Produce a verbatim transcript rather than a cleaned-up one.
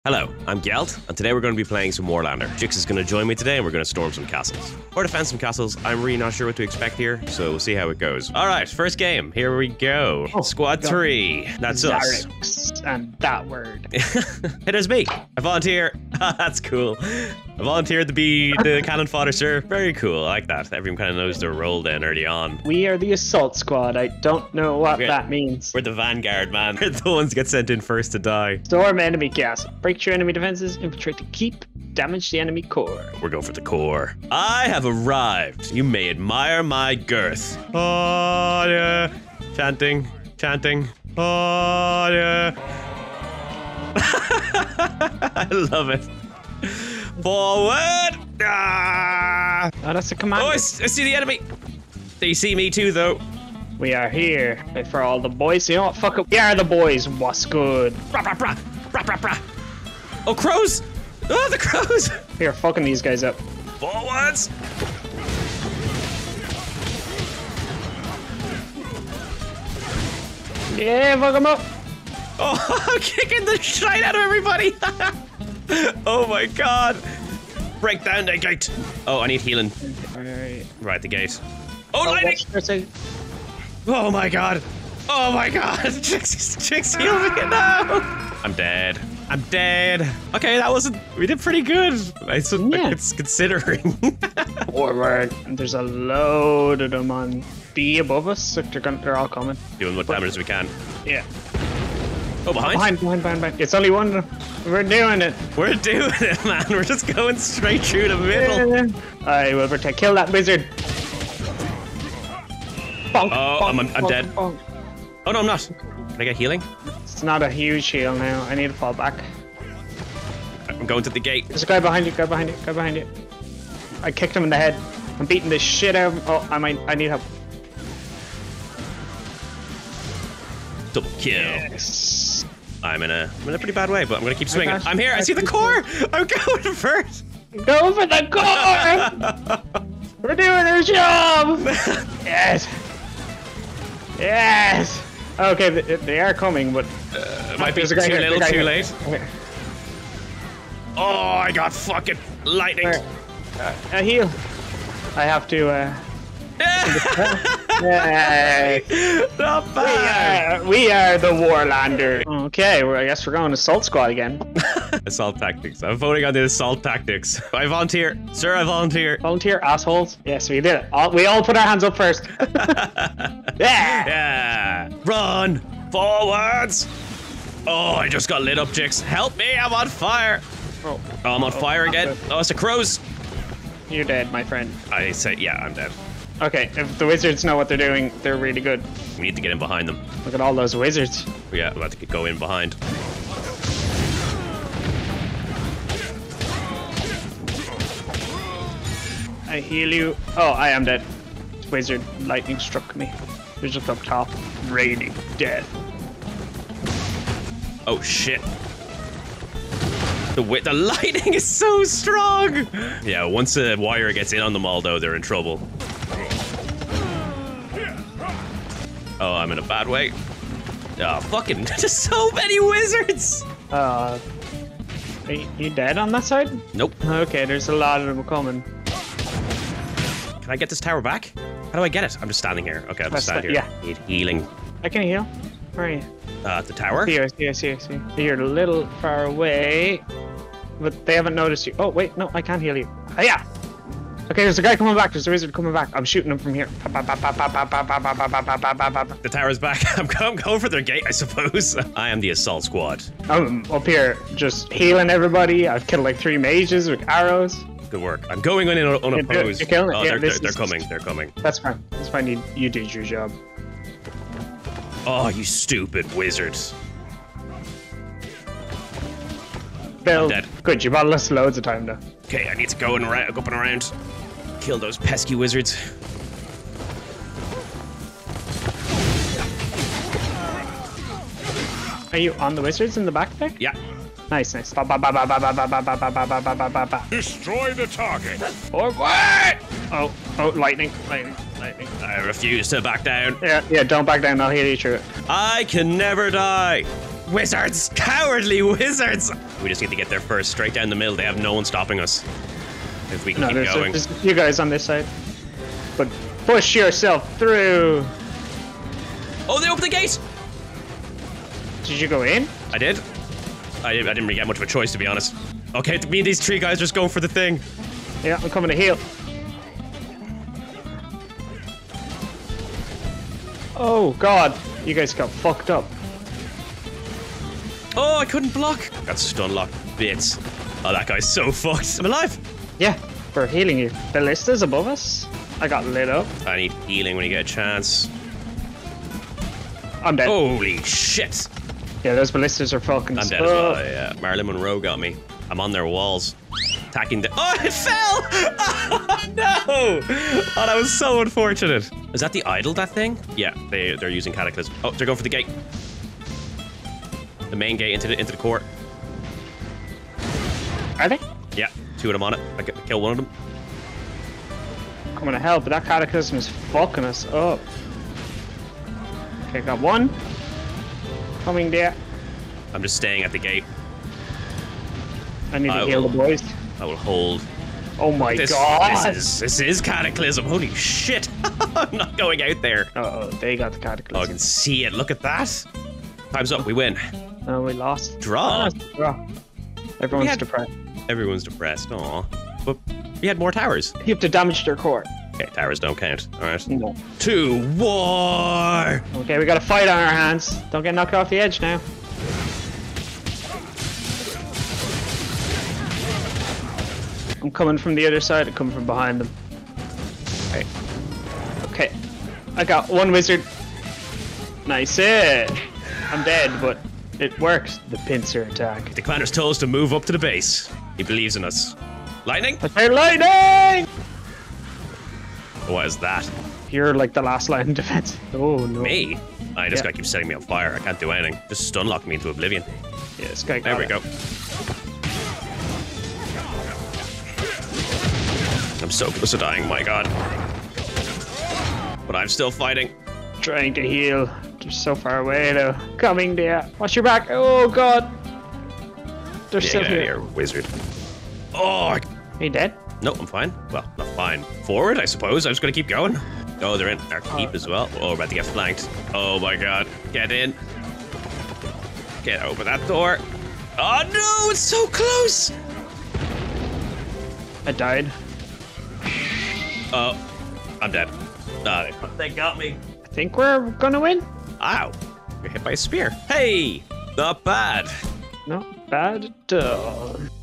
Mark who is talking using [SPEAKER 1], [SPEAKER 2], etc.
[SPEAKER 1] Hello, I'm Gealt, and today we're going to be playing some Warlander. Jix is going to join me today, and we're going to storm some castles. Or defend some castles. I'm really not sure what to expect here, so we'll see how it goes. Alright, first game. Here we go. Oh, Squad three. That's us.
[SPEAKER 2] Zarix, and that word.
[SPEAKER 1] It is me. I volunteer. That's cool. I volunteered to be the cannon fodder, sir. Very cool. I like that. Everyone kind of knows their role then early on.
[SPEAKER 2] We are the assault squad. I don't know what
[SPEAKER 1] we're,
[SPEAKER 2] that means.
[SPEAKER 1] We're the vanguard, man. We're the ones that get sent in first to die.
[SPEAKER 2] Storm enemy castle. Break through enemy defenses. Infiltrate to keep. Damage the enemy core.
[SPEAKER 1] We're going for the core. I have arrived. You may admire my girth. Oh, yeah. Chanting. Chanting. Oh, yeah. I love it. Forward! Ah!
[SPEAKER 2] Oh, that's a command.
[SPEAKER 1] Oh, I, I see the enemy. They see me too, though.
[SPEAKER 2] We are here for all the boys. You know what? Fuck it. We are the boys. What's good?
[SPEAKER 1] Brah, brah, brah. Brah, brah, brah. Oh, crows! Oh, the crows!
[SPEAKER 2] We are fucking these guys up.
[SPEAKER 1] Forwards!
[SPEAKER 2] Yeah, fuck them up.
[SPEAKER 1] Oh, I'm kicking the shit out of everybody! Oh my god! Break down the gate! Oh, I need healing.
[SPEAKER 2] Alright.
[SPEAKER 1] Right, the gate. Oh, oh lightning! Oh my god! Oh my god! Chicks, chicks, heal me now! I'm dead. I'm dead. Okay, that wasn't. We did pretty good. It's,
[SPEAKER 2] yeah.
[SPEAKER 1] It's considering.
[SPEAKER 2] Forward. There's a load of them on B above us. They're, gonna, they're all coming.
[SPEAKER 1] Doing what damage as we can.
[SPEAKER 2] Yeah.
[SPEAKER 1] Oh, behind?
[SPEAKER 2] Behind, behind, behind, behind. It's only one. We're doing it.
[SPEAKER 1] We're doing it, man. We're just going straight through the middle.
[SPEAKER 2] I will protect. Kill that wizard. Bonk,
[SPEAKER 1] oh,
[SPEAKER 2] bonk,
[SPEAKER 1] I'm, I'm
[SPEAKER 2] bonk,
[SPEAKER 1] dead.
[SPEAKER 2] Bonk.
[SPEAKER 1] Oh, no, I'm not. Can I get healing?
[SPEAKER 2] It's not a huge heal now. I need to fall back.
[SPEAKER 1] I'm going to the gate.
[SPEAKER 2] There's a guy behind you. Guy behind you. Guy behind you. I kicked him in the head. I'm beating the shit out of him. Oh, I might. I need help.
[SPEAKER 1] Double kill.
[SPEAKER 2] Yes.
[SPEAKER 1] I'm in a, I'm in a pretty bad way, but I'm gonna keep swinging. I'm here. I see the core. I'm going first.
[SPEAKER 2] Go for the core. We're doing our job. Yes. Yes. Okay, they, they are coming, but
[SPEAKER 1] uh, might be too little, too here. late.
[SPEAKER 2] Okay.
[SPEAKER 1] Oh, I got fucking lightning.
[SPEAKER 2] Uh, a heal. I have to. Uh, Yay.
[SPEAKER 1] Not bad.
[SPEAKER 2] We are, we are the Warlander. Okay, well, I guess we're going assault squad again.
[SPEAKER 1] Assault tactics. I'm voting on the assault tactics. I volunteer. Sir, I volunteer.
[SPEAKER 2] Volunteer, assholes. Yes, we did it. All, we all put our hands up first. Yeah.
[SPEAKER 1] Yeah. Run. Forwards. Oh, I just got lit up, Jix. Help me. I'm on fire.
[SPEAKER 2] Oh,
[SPEAKER 1] oh I'm on
[SPEAKER 2] oh,
[SPEAKER 1] fire again.
[SPEAKER 2] good.
[SPEAKER 1] Oh, it's the crows.
[SPEAKER 2] You're dead, my friend.
[SPEAKER 1] I say, yeah, I'm dead.
[SPEAKER 2] Okay, if the wizards know what they're doing, they're really good.
[SPEAKER 1] We need to get in behind them.
[SPEAKER 2] Look at all those wizards.
[SPEAKER 1] Yeah, I'm about to go in behind.
[SPEAKER 2] I heal you. Oh, I am dead. Wizard lightning struck me. They're just up top. Raining death.
[SPEAKER 1] Oh shit. The wi the lightning is so strong! Yeah, once a wire gets in on them all though, they're in trouble. Oh, I'm in a bad way. Oh, fucking, just so many wizards!
[SPEAKER 2] Uh, are you, you dead on that side?
[SPEAKER 1] Nope.
[SPEAKER 2] Okay, there's a lot of them coming.
[SPEAKER 1] Can I get this tower back? How do I get it? I'm just standing here. Okay, I'm just standing here.
[SPEAKER 2] Yeah.
[SPEAKER 1] Need healing.
[SPEAKER 2] I can heal. Where are you?
[SPEAKER 1] Uh, at the tower?
[SPEAKER 2] Here, here, here, here. You're a little far away, but they haven't noticed you. Oh, wait, no, I can't heal you. Ah, yeah. Okay, there's a guy coming back. There's a wizard coming back. I'm shooting him from here.
[SPEAKER 1] The tower's back. I'm, I'm going for their gate, I suppose. I am the assault squad.
[SPEAKER 2] I'm up here just healing everybody. I've killed like three mages with arrows.
[SPEAKER 1] Good work. I'm going in unopposed.
[SPEAKER 2] You're killing it.
[SPEAKER 1] Oh,
[SPEAKER 2] Yeah,
[SPEAKER 1] they're,
[SPEAKER 2] this
[SPEAKER 1] they're,
[SPEAKER 2] is-
[SPEAKER 1] they're coming. They're coming.
[SPEAKER 2] That's fine. That's fine. You, you did your job.
[SPEAKER 1] Oh, you stupid wizards.
[SPEAKER 2] Bill,
[SPEAKER 1] I'm dead.
[SPEAKER 2] good. You bought us loads of time though.
[SPEAKER 1] Okay, I need to go and ra up and around. Kill those pesky wizards.
[SPEAKER 2] Are you on the wizards in the back there?
[SPEAKER 1] Yeah.
[SPEAKER 2] Nice, nice. Ba, ba, ba, ba, ba, ba, ba, ba, ba, ba, ba, ba, ba, ba, ba.
[SPEAKER 3] Destroy the target.
[SPEAKER 2] Or what? Oh, oh, lightning, lightning, lightning.
[SPEAKER 1] I refuse to back down.
[SPEAKER 2] Yeah, yeah, don't back down. I'll heal you through it.
[SPEAKER 1] I can never die. Wizards! Cowardly wizards! We just need to get there first, straight down the middle. They have no one stopping us. If we can
[SPEAKER 2] No,
[SPEAKER 1] keep
[SPEAKER 2] there's a,
[SPEAKER 1] going.
[SPEAKER 2] there's a few guys on this side. But push yourself through.
[SPEAKER 1] Oh, they opened the gate!
[SPEAKER 2] Did you go in?
[SPEAKER 1] I did. I, I didn't really get much of a choice, to be honest. Okay, me and these three guys just go for the thing.
[SPEAKER 2] Yeah, I'm coming to heal. Oh god, you guys got fucked up.
[SPEAKER 1] Oh, I couldn't block. Got stun locked bits. Oh, that guy's so fucked. I'm alive.
[SPEAKER 2] Yeah, we're healing you. Ballista's above us. I got lit up.
[SPEAKER 1] I need healing when you get a chance.
[SPEAKER 2] I'm dead.
[SPEAKER 1] Holy shit.
[SPEAKER 2] Yeah, those ballistas are fucking
[SPEAKER 1] I'm dead
[SPEAKER 2] stuck.
[SPEAKER 1] as well, yeah. Marilyn Monroe got me. I'm on their walls. Attacking the- Oh, it fell! Oh, no! Oh, that was so unfortunate. Is that the idol, that thing? Yeah, they, they're using Cataclysm. Oh, they're going for the gate. The main gate into the, into the court.
[SPEAKER 2] Are they?
[SPEAKER 1] Yeah, two of them on it. I could kill one of them.
[SPEAKER 2] Coming to help, but that cataclysm is fucking us up. Okay, got one. Coming there.
[SPEAKER 1] I'm just staying at the gate.
[SPEAKER 2] I need to
[SPEAKER 1] I
[SPEAKER 2] heal
[SPEAKER 1] will-
[SPEAKER 2] the boys.
[SPEAKER 1] I will hold.
[SPEAKER 2] Oh my
[SPEAKER 1] This,
[SPEAKER 2] god!
[SPEAKER 1] this is this is Cataclysm. Holy shit! I'm not going out there.
[SPEAKER 2] Uh oh, they got the
[SPEAKER 1] Oh, I
[SPEAKER 2] cataclysm.
[SPEAKER 1] can see it. Look at that. Time's up. We win.
[SPEAKER 2] Oh, we lost.
[SPEAKER 1] Draw.
[SPEAKER 2] Draw. Everyone's
[SPEAKER 1] had-
[SPEAKER 2] depressed.
[SPEAKER 1] Everyone's depressed. Aw. But we had more towers.
[SPEAKER 2] You have to damage their core.
[SPEAKER 1] Okay, towers don't count. All right.
[SPEAKER 2] No.
[SPEAKER 1] To war.
[SPEAKER 2] Okay, we got a fight on our hands. Don't get knocked off the edge now. I'm coming from the other side. I'm coming from behind them. Okay. Okay. I got one wizard. Nice. eh. I'm dead, but it works. The pincer attack.
[SPEAKER 1] The commander's told us to move up to the base. He believes in us. Lightning?
[SPEAKER 2] Okay, lightning!
[SPEAKER 1] What is that?
[SPEAKER 2] You're like the last line of defense. Oh no.
[SPEAKER 1] Me? I just
[SPEAKER 2] Yeah.
[SPEAKER 1] gotta keep setting me on fire. I can't do anything. Just stun lock me into oblivion.
[SPEAKER 2] Yeah, this guy got
[SPEAKER 1] There we
[SPEAKER 2] it.
[SPEAKER 1] go. I'm so close to dying, my god. But I'm still fighting.
[SPEAKER 2] Trying to heal. They're so far away though. Coming there. Watch your back. Oh god. They're
[SPEAKER 1] Yeah,
[SPEAKER 2] still
[SPEAKER 1] get out of
[SPEAKER 2] here.
[SPEAKER 1] here, wizard. Oh, I-
[SPEAKER 2] Are you dead?
[SPEAKER 1] no, I'm fine. Well, not fine. Forward, I suppose. I'm just gonna keep going. Oh, they're in our keep as well. Oh, we're about to get flanked. Oh my god. Get in. Get open that door. Oh no, it's so close.
[SPEAKER 2] I died.
[SPEAKER 1] Oh, I'm dead. Ah, they, they got me.
[SPEAKER 2] I think we're gonna win.
[SPEAKER 1] Ow. You're hit by a spear. Hey, not bad.
[SPEAKER 2] Not bad at all.